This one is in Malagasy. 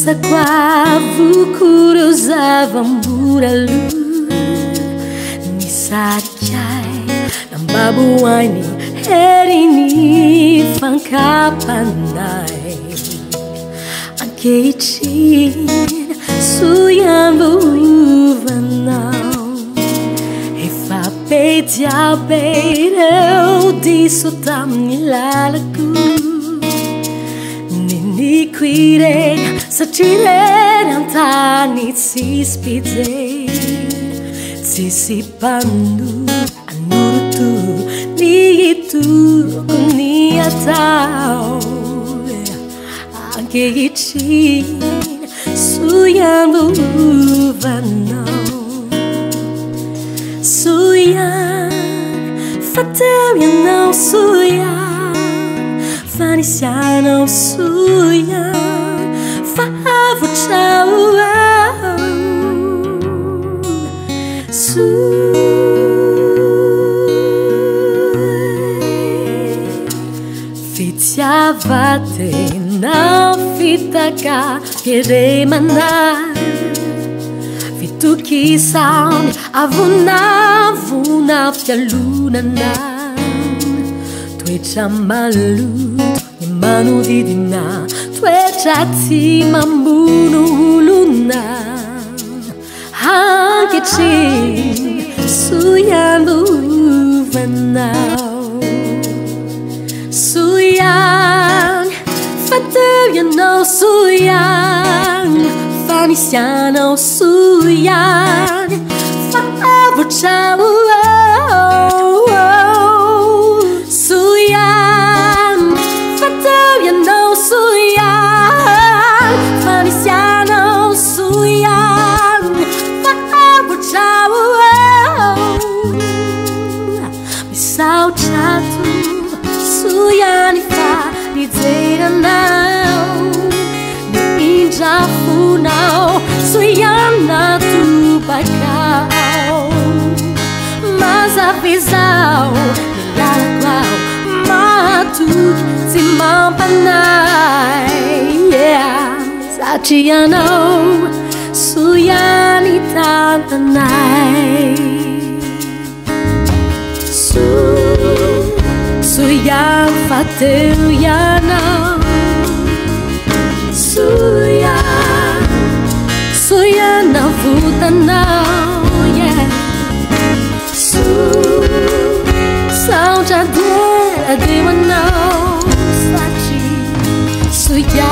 Saquavo curiosa muralu Nisaricai Nambabuani Herini Fankapanai Ankeitin Suyambuvanau Efa Pejy beireu Disso tamnilalaku Niniquirei Satirei antani sispidei Sisipanu anurutu Niitu kuniatau Anche icin Suyambuvanau Suyan Faterianau Suyan Vanisianau Suyan Favo ciao Fitiavate na fitaka Keremana Fitukisan Avuna fialunana Toetra maluto Ny manodidina Toetra tsy mamono olona Ankehitriny Suyambovanao Suyan Fateu ianao Suyan Vanisianao Suyan Favotrao Suyan Fateu ianao Suyan Vanisianao Suyan Favotrao Misaotra tu Suyan fa Fideranao Narindra funao Suyan na tubacao Mas avisao Nilalakwao Matuk Simampanay Satrianao Suyan itantanay Suyan fateu yanao Suyan navutanao Saudade dewanao Sachi Suyan